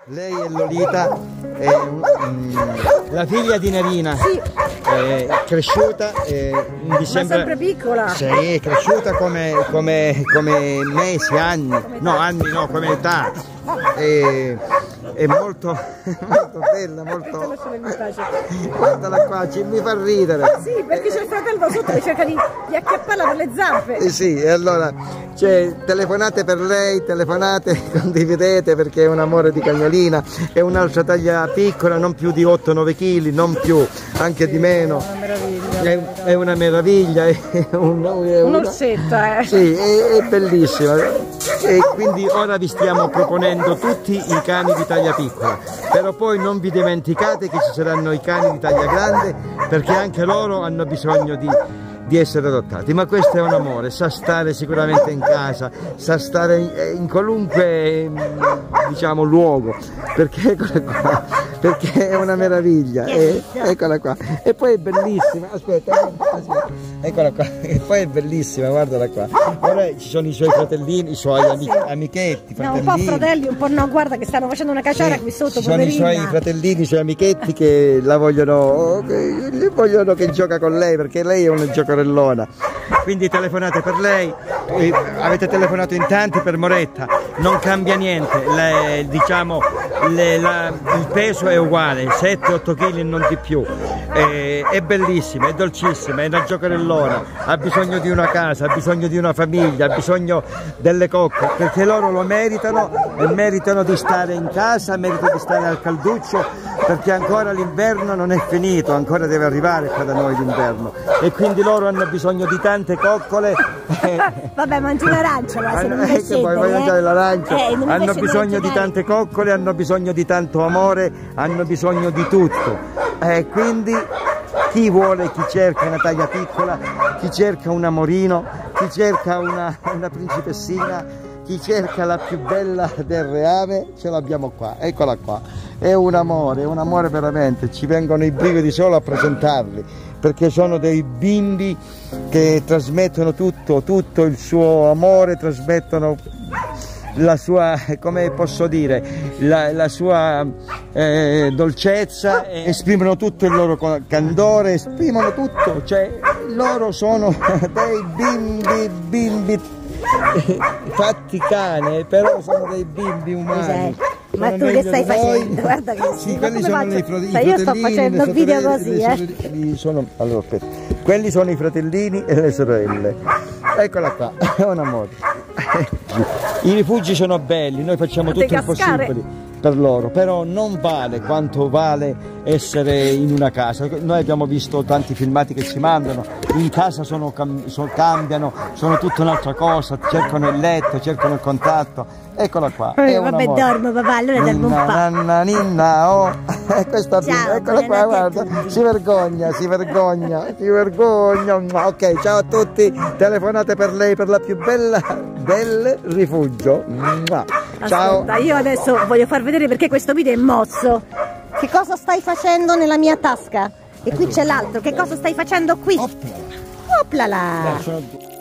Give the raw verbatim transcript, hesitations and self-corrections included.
Lei è Lolita, è um, la figlia di Nerina, sì. È cresciuta, è, mi Ma sembra, sempre piccola. Sì, è cresciuta come, come, come mesi, anni, come no anni no, come età. È, è molto, molto bella, molto... Guardala qua, ci, mi fa ridere. Sì, perché c'è il fratello sotto che cerca di, di acchiapparla per le zampe. Eh sì, e allora cioè, telefonate per lei, telefonate, condividete perché è un amore di cagnolina, è un'altra taglia piccola, non più di otto nove chili, non più, anche sì, di meno. È una meraviglia. È, è una meraviglia, è un'orsetta, eh. Sì, è, è bellissima. E quindi ora vi stiamo proponendo tutti i cani di taglia piccola, però poi non vi dimenticate che ci saranno i cani di taglia grande perché anche loro hanno bisogno di, di essere adottati. Ma questo è un amore, sa stare sicuramente in casa, sa stare in, in qualunque diciamo luogo, perché eccola qua, perché è una meraviglia, e, eccola qua, e poi è bellissima, aspetta, aspetta, eccola qua, e poi è bellissima, guardala qua. Ora ci sono i suoi fratellini, i suoi amici, amichetti, fratellini. No, un po' fratelli, un po' no, guarda che stanno facendo una caciara, sì, qui sotto, ci sono poverina. I suoi fratellini, i suoi amichetti che la vogliono, che, vogliono che gioca con lei, perché lei è una giocarellona. Quindi telefonate per lei, avete telefonato in tanti per Moretta, non cambia niente, le, diciamo le, la, il peso è uguale, sette otto chili e non di più, è, è bellissima, è dolcissima, è una giocarellona, ha bisogno di una casa, ha bisogno di una famiglia, ha bisogno delle coccole, perché loro lo meritano e meritano di stare in casa, meritano di stare al calduccio, perché ancora l'inverno non è finito, ancora deve arrivare qua da noi l'inverno e quindi loro hanno bisogno di tante coccole. Vabbè, mangi un'arancia, ma se non mi eh, che poi vuoi mangiare l'arancia, eh, hanno bisogno di tante coccole, hanno bisogno di tanto amore, hanno bisogno di tutto, eh, quindi chi vuole, chi cerca una taglia piccola, chi cerca un amorino, chi cerca una, una principessina, chi cerca la più bella del reame, ce l'abbiamo qua, eccola qua, è un amore, è un amore veramente, ci vengono i brividi solo a presentarli, perché sono dei bimbi che trasmettono tutto, tutto il suo amore, trasmettono la sua, come posso dire, la, la sua eh, dolcezza, esprimono tutto il loro candore, esprimono tutto, cioè loro sono dei bimbi, bimbi fatti cane, però sono dei bimbi umani. Ma tu che stai facendo? Guarda che sì, quelli sono i fratellini. Cioè, io sto facendo un video così, eh. Sono, allora, aspetta. Quelli sono i fratellini e le sorelle. Eccola qua, è un amore. I rifugi sono belli, noi facciamo tutto il possibile per loro, però non vale quanto vale essere in una casa. Noi abbiamo visto tanti filmati che ci mandano, in casa sono, sono, cambiano, sono tutta un'altra cosa, cercano il letto, cercano il contatto. Eccola qua. Eh, vabbè, dormo papà, allora dormo un po'. Nanna, ninna, oh. Questa ciao, eccola qua, guarda, si vergogna, si vergogna, si vergogna. Ok, ciao a tutti, telefonate per lei, per la più bella del rifugio. Ciao. Ascolta, io adesso voglio far vedere perché questo video è mosso. Che cosa stai facendo nella mia tasca? E qui c'è l'altro, che cosa stai facendo qui? Oplala!